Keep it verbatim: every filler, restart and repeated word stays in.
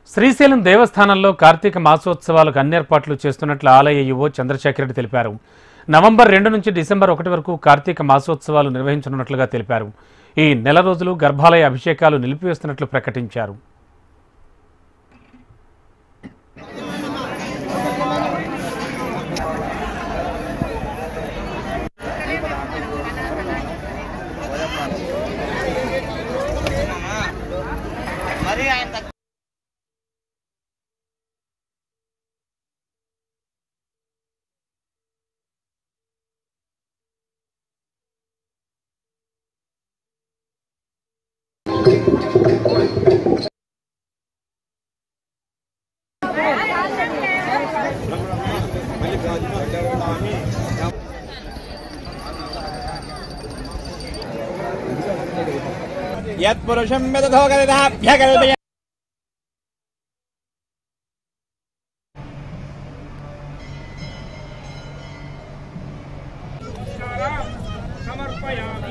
శ్రీశైలం దేవస్థానంలో కార్తీక మాసోత్సవాలకు అన్ని ఏర్పాట్లు చేస్తున్నట్లు ఆలయ ఈవో చంద్రశేఖర్ రెడ్డి తెలిపారు. నవంబర్ రెండు నుంచి డిసెంబర్ ఒకటి వరకు కార్తీక మాసోత్సవాలు నిర్వహించనున్నట్లుగా తెలిపారు. ఈ నెల రోజులు గర్భాలయ అభిషేకాలు నిలిపివేస్తున్నట్లు ప్రకటించారు. यत्पुरुषं वेदधोगदाभ्यकल्पय समर्पयामि।